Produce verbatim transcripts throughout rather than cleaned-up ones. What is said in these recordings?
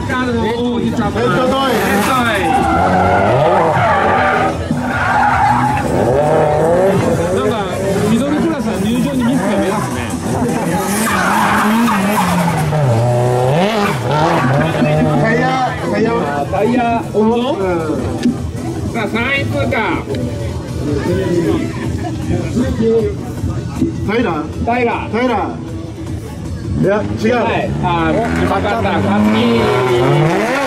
カードの王子様。 レッドトイ。レッドトイ。なんかミドルクラスは入場にミスが目立つね。 タイヤ、タイヤ、 タイヤ温度？さあさんい通過。 タイラー？ タイラー。 タイラー。いや、違う。 はい。あー、今からカッキー。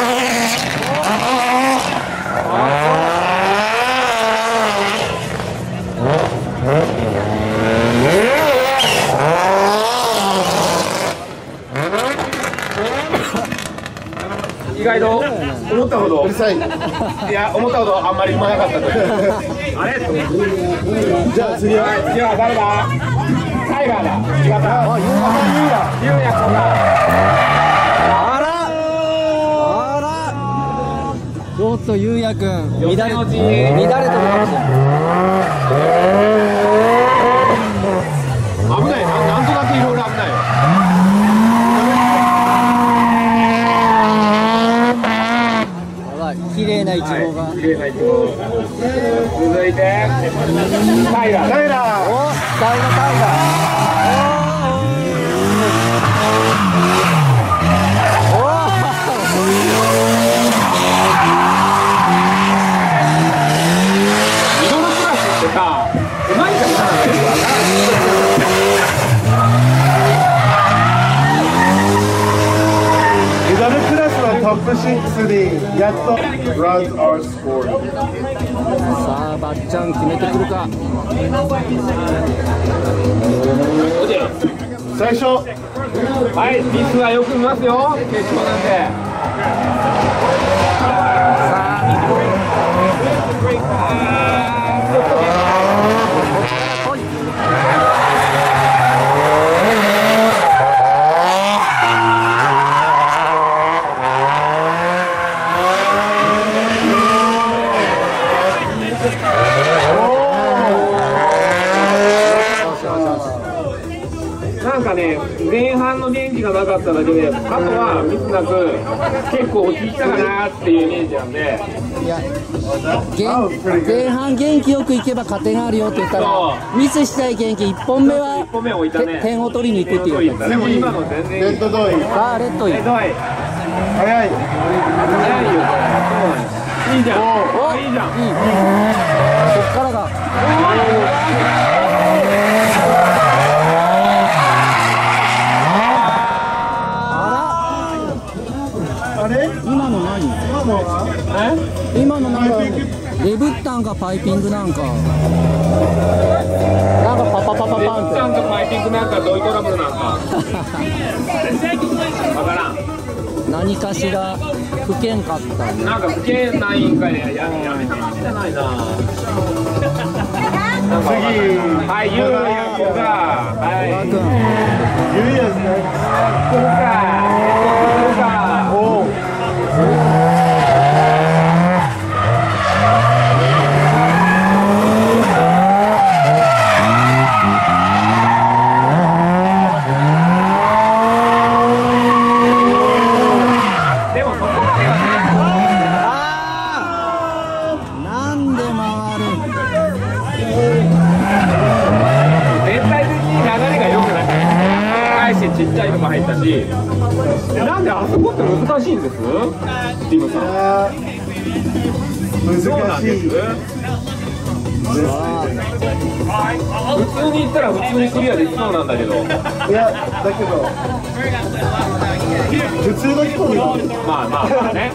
意外と思ったほどうるさい。 いや思ったほどあんまりうまなかったというあれじゃあ次は、 はい、次は誰だタイガーだ違った。 あ、ゆうや、 ゆうやくんだ。 あらあらちょっとゆうやくん乱れ乱れてるかもしれない。 危ないな、なんとなくいろいろ危ないよ。 綺麗なイチゴが、 綺麗なイチゴ。続いてタイラー。 タイラー。 おタイガタイミドルクラスってさ、うまいか下手なのかよくわからない。 ミドルクラスのトップシックスにやっと runs are scored。 さあばっちゃん決めてくるか。 最初。 はい、ミスはよく見ますよ、決勝なんで。なんかね、前半の元気がなかっただけで、あとはミスなく結構落ち着いたかなっていうイメージなんで。 いや元前半元気よくいけば勝てがあるよって言ったら、ミスしたい元気いっぽんめはいっぽんめ置いたね。 点を取りに行くっていう。 でも今の全然レッドトイ。 さあレッドイレッドアイ早い。 早いよ。いいじゃん。 おいいじゃん。 いいこっからがあれ？ 今の何？ 今のは？ 今のなんかレブッタンかパイピングなんかなんかパパパパレパンってッタンとパイピングなんかどういうトラブルなんかわからん。 何かしら不見かったね。 なんか不敬ないんかいね。ややめた感じじゃないな。なんかはい、ゆうやくんがはい。 ゆうやですね。 来るか。来るか。 おお。 ちっちゃいのが入ったし、なんであそこって難しいんです？ティムさん。 難そうなんでしい。 す。普通に言ったら普通にクリアできそうなんだけど。 いや、だけど普通の人にはまあまあまあね。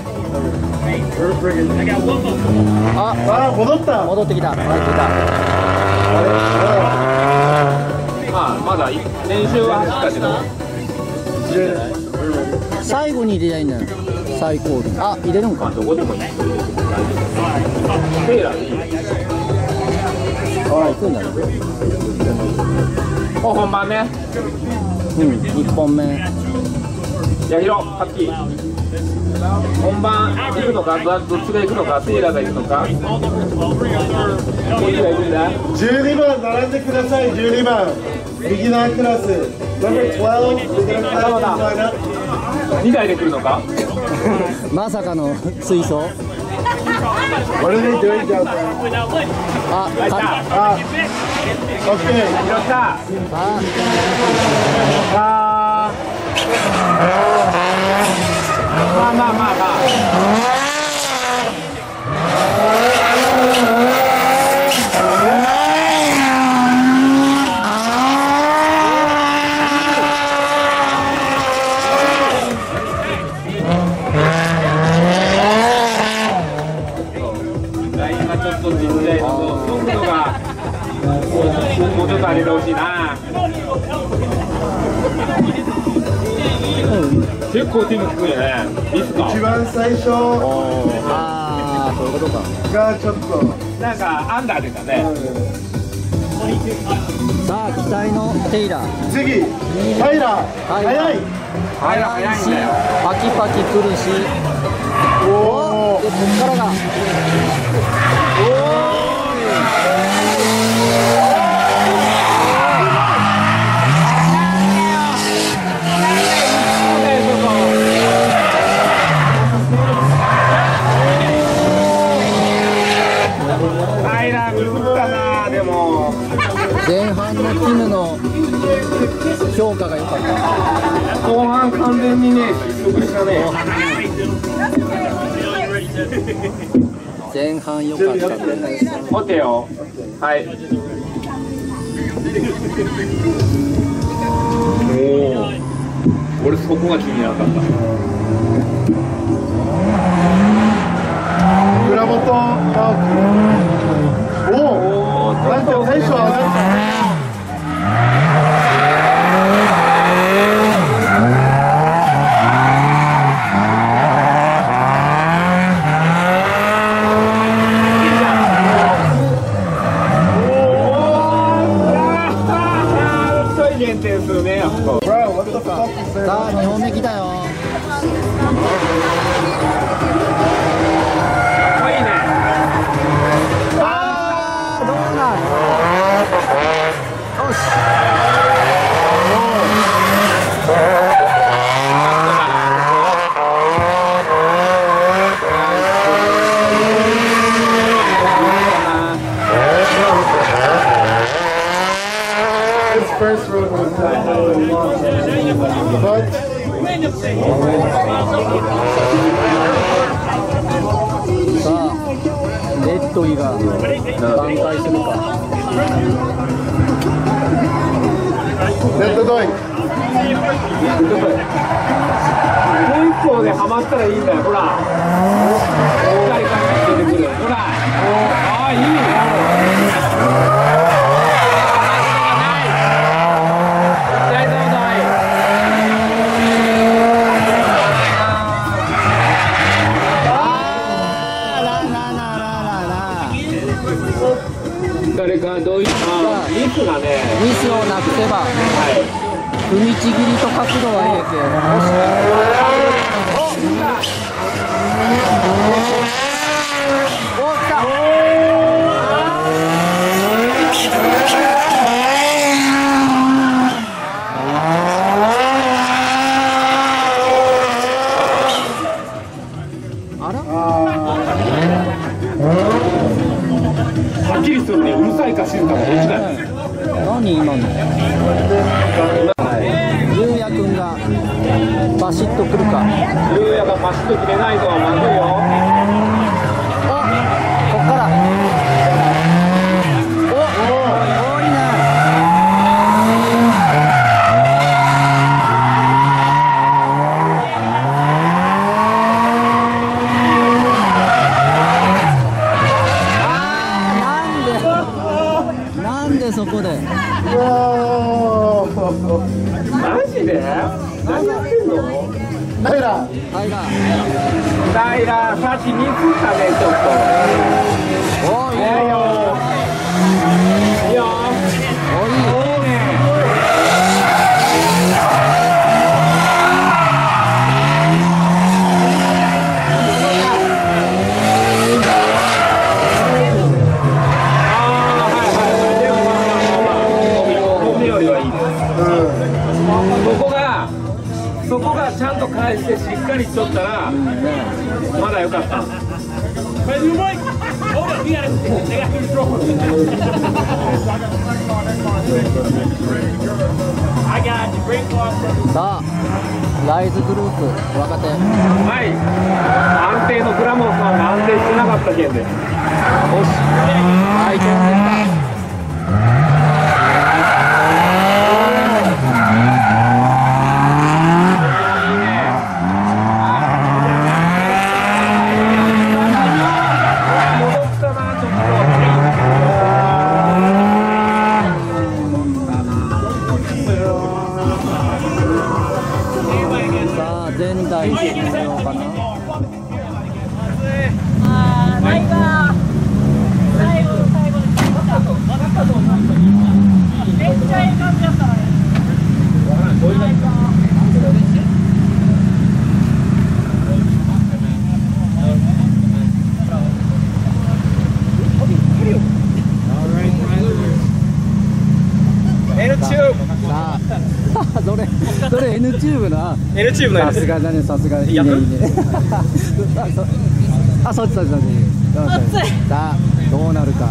ああ、戻った。 戻ってきた戻ってきた。 まあまだ練習は走ったけど。 最後に入れりゃいいんだよ。最高で。あ入れるんか。 どこでもいい。テイラーでいい。 あ行くんだね。 もう本番ね。 うんいっぽんめ。 やひろ、はっきり本番行くのか、どっちが行くのか、テイラーが行くのか、どっちが行くんだ。 じゅうにばん並んでください。じゅうにばんビギナークラス ナンバーじゅうに ビギナークラス。 にだいで来るのか。 まさかの水槽。 What are they doing down there? あ、か Ah, okay. よっしゃあ、 あーまあまあまあまあ今ちょっと実際の速度がもうちょっと上げてほしいな。結構手も効くよね。いいっすか。 一番最初あー、そういうことか。 がちょっと。 なんかアンダー出たね。 さあ、期待のテイラー。 次、タイラー。早い。 早いし、 んだよ。 パキパキ来るし。 おお、 お。 で、こっからが。 タイラーミスったな。でも前半のティムの評価が良かった。 後半完全にね失速したね。 前半良かった。 オッケーよ。はい。おお。俺そこが気にならなかった。 村本直樹。おお。なんかテンション上がった。 さあ、にほんめ来たよ。 かっこいいね。 あー、どうなん。よし。 His first road was definitely long, but さあ、レッドイが挽回するか。 レッドドイ。 もう一個でハマったらいいんだよ。ほら。左から出てくる。ほら。ああいいね。誰かどういうあミスがね。 ミスをなくせば、踏みちぎりと角度はええけど。おっ、来た。お、来た。あら？ はっきりするね。うるさいか静かかどっちだよ。 何今の？ゆうやくんがバシッとくるか。 ゆうやがパシッと切れないぞ。まずいよ。 お、こっから。お、お、多いな。なんでそこで。 マジで？何やってんの？ タイラー。 タイラー。 タイラー、さっきミスったね、ちょっと。 おい、 いいよ。いいよ。 おい。 いいね。そこがちゃんと返してしっかりしとったらさあライズグループ若手。 はい、安定のグラモンさんが安定してなかった件で。 よしはい飛んできた。前代終了かな。 あー、ないわー。最後の最後で分かったと分かったと思います。めっちゃいい感じだったわね。 N チューブ。さあ、それ、それ N チューブな。 N チューブのやつ。 さすがだね、さすが。いいね、いいね。あ、そっちそっちそっち。さあ、どうなるか。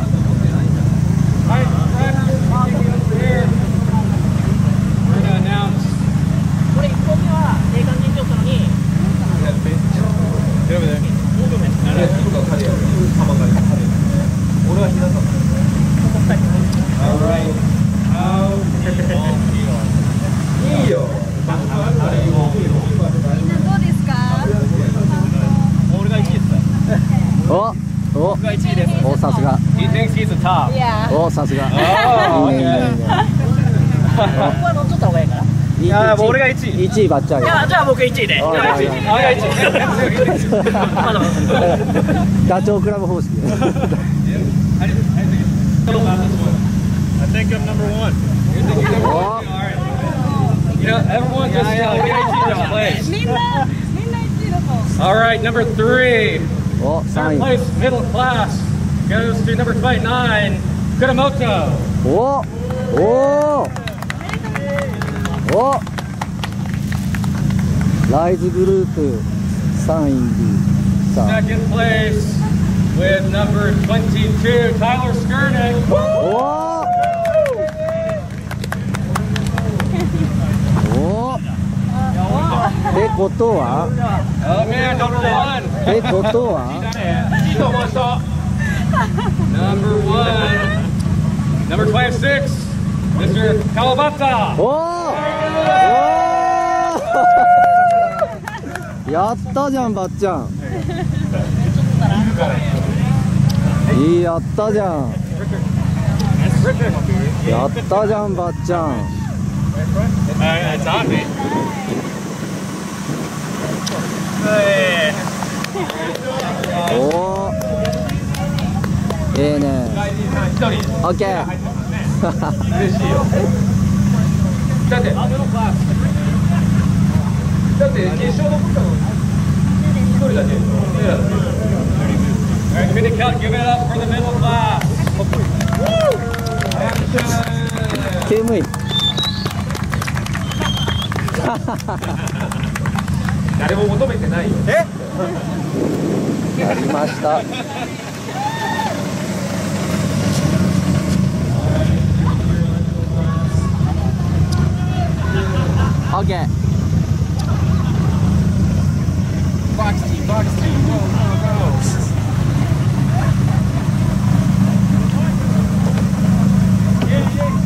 これいっこめはええ感じにしよったのに。俺はひなた。いいよ。 みんなどうですか？ 俺がいちいです。 お、お、 僕がいちいです。 お、さすが。 He thinks he's the top. Yeah. お、さすが。 あーいいね、いいね、いいね。 僕は乗っとった方がいいから。 いや俺が一位。 一位ばっちゃり。 いや、じゃあ僕いちいで。 あ俺がいちい。俺がいちい。 ダチョウクラブ方式。 I think I'm number one. You know, everyone just uh, get each place. みんなみんな一位だと。 All right, number three. お、三 Third 位。 place, middle class, goes to number twenty-nine, Kuramoto. お、お、お。ライズグループ三位にさあ。 Second place with number twenty-two, Tyler Skurnick. おお。お。ってことは。 Oh man, number one. ってことは。 Number one, number twenty-six, Mister Kawabata. おお。やったじゃんばっちゃん。いいやったじゃん。やったじゃんばっちゃん。 It's on me. おお。ええね。オッケー。 嬉しいよ。だってだって決勝のことの一人だけ。 All right, give it a give it up for the middle class. ケムイ。 誰も求めてないよ。 やりました。オッケー。